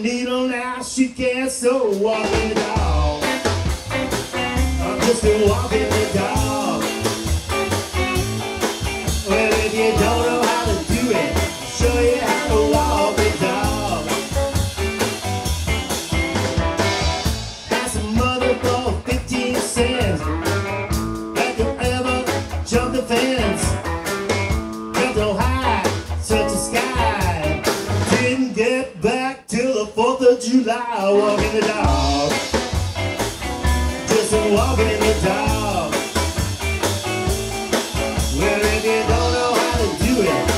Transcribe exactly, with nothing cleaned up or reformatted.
needle now, she can't sew. Walking the dog, I'm just a walking the dog. Well, if you don't know how to do it, I'll show you how to walk the dog. Ask a mother for fifteen cents. Have you ever jumped the fence? Jumped so high, touched the sky. Didn't get back till the fourth of July. Walking the dog, just a walking the dog. Well, if you don't know how to do it,